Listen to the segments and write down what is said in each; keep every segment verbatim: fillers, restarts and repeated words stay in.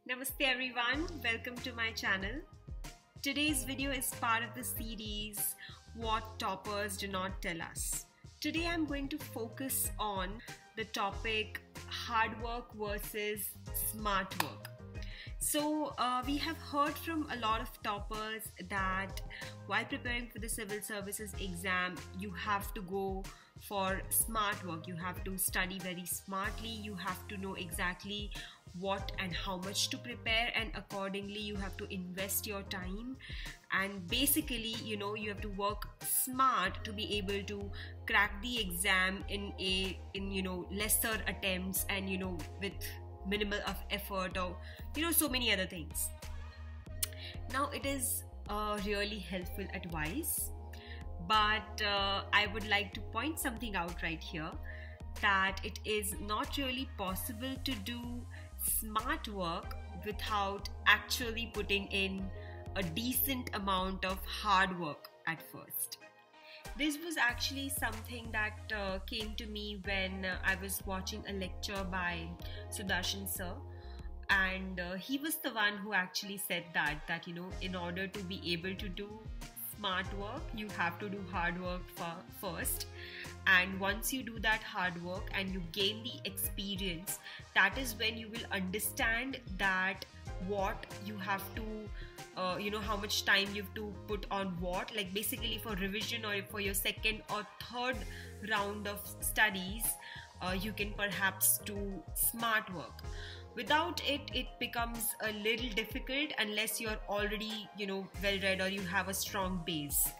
Namaste everyone, welcome to my channel. Today's video is part of the series What Toppers Do Not Tell Us. Today I'm going to focus on the topic hard work versus smart work. So uh, we have heard from a lot of toppers that while preparing for the civil services exam, you have to go for smart work. You have to study very smartly. You have to know exactly what and how much to prepare, and accordingly you have to invest your time, and basically you know you have to work smart to be able to crack the exam in a in you know lesser attempts and you know with minimal of effort, or you know so many other things. Now it is a really helpful advice, but uh, I would like to point something out right here, that it is not really possible to do smart work without actually putting in a decent amount of hard work at first. This was actually something that uh, came to me when uh, I was watching a lecture by Sudarshan sir, and uh, he was the one who actually said that that you know in order to be able to do smart work, you have to do hard work for, first. And once you do that hard work and you gain the experience, that is when you will understand that what you have to, uh, you know, how much time you have to put on what, like basically for revision or for your second or third round of studies, uh, you can perhaps do smart work. Without it, it becomes a little difficult unless you're already, you know, well read or you have a strong base.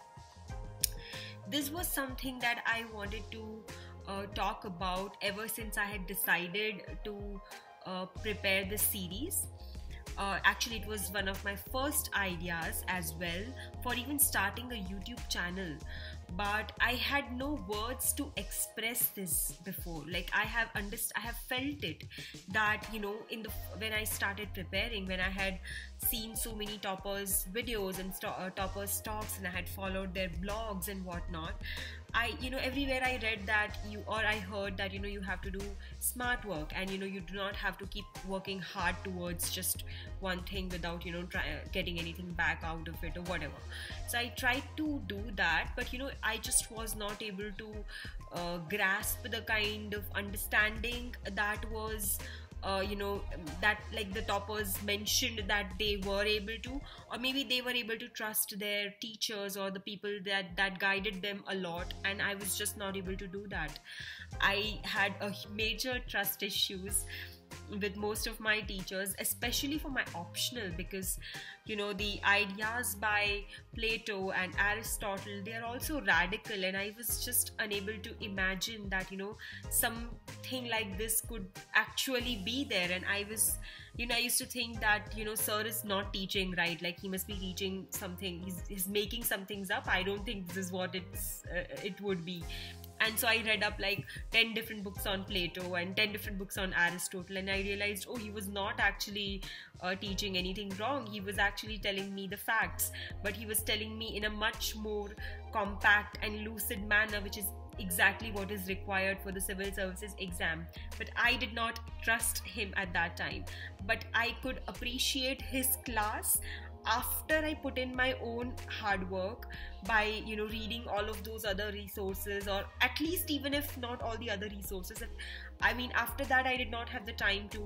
This was something that I wanted to uh, talk about ever since I had decided to uh, prepare this series. Uh, actually, it was one of my first ideas as well for even starting a YouTube channel. But I had no words to express this before. Like I have underst- I have felt it that you know in the when I started preparing, when I had seen so many toppers videos and st- uh, toppers talks, and I had followed their blogs and whatnot, I you know everywhere I read that you or I heard that you know you have to do smart work, and you know you do not have to keep working hard towards just one thing without you know try, uh, getting anything back out of it or whatever. So I tried to do that, but you know I just was not able to uh, grasp the kind of understanding that was Uh, you know that like the toppers mentioned that they were able to, or maybe they were able to trust their teachers or the people that that guided them a lot, and I was just not able to do that. I had a major trust issues with most of my teachers, especially for my optional, because you know the ideas by Plato and Aristotle, they are also radical, and I was just unable to imagine that you know something like this could actually be there. And I was you know I used to think that you know sir is not teaching right, like he must be teaching something, he's, he's making some things up. I don't think this is what it's uh, it would be. And so I read up like ten different books on Plato and ten different books on Aristotle, and I realized, oh, he was not actually uh, teaching anything wrong. He was actually telling me the facts, but he was telling me in a much more compact and lucid manner, which is exactly what is required for the civil services exam. But I did not trust him at that time. But I could appreciate his class after I put in my own hard work by you know reading all of those other resources, or at least even if not all the other resources. I mean, after that I did not have the time to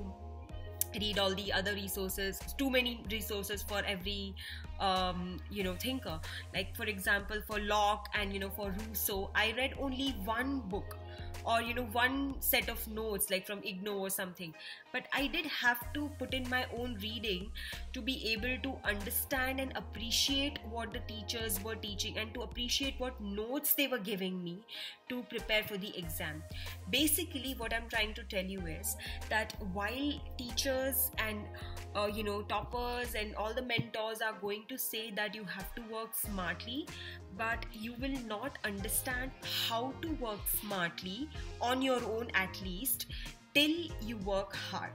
read all the other resources, too many resources for every um, you know thinker. Like for example, for Locke and you know for Rousseau, I read only one book, or you know one set of notes like from Igno or something. But I did have to put in my own reading to be able to understand and appreciate what the teachers were teaching, and to appreciate what notes they were giving me to prepare for the exam. Basically what I'm trying to tell you is that while teachers and uh, you know toppers and all the mentors are going to say that you have to work smartly, but you will not understand how to work smartly on your own, at least till you work hard.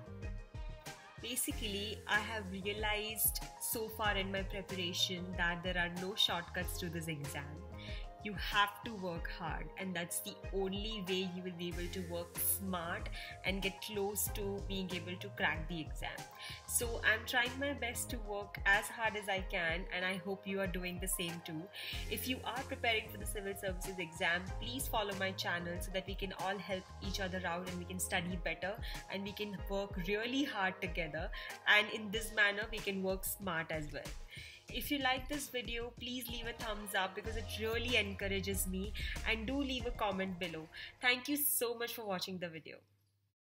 Basically, I have realized so far in my preparation that there are no shortcuts to this exam. You have to work hard, and that's the only way you will be able to work smart and get close to being able to crack the exam. So I'm trying my best to work as hard as I can, and I hope you are doing the same too. If you are preparing for the civil services exam, please follow my channel so that we can all help each other out and we can study better and we can work really hard together, and in this manner we can work smart as well. If you like this video, please leave a thumbs up because it really encourages me, and do leave a comment below. Thank you so much for watching the video.